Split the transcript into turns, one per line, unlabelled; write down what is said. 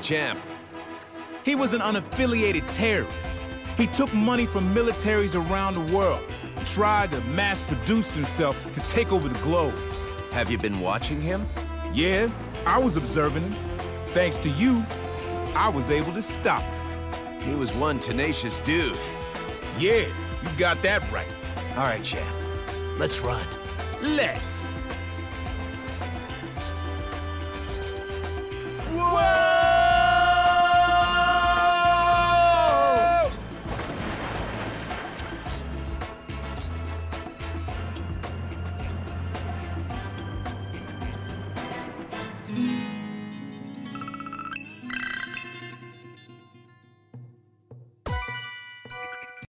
Champ?
He was an unaffiliated terrorist. He took money from militaries around the world, tried to mass-produce himself to take over the globe.
Have you been watching him?
Yeah, I was observing him. Thanks to you, I was able to stop him.
He was one tenacious dude.
Yeah, you got that right.
All right, Champ. Let's run.
Let's.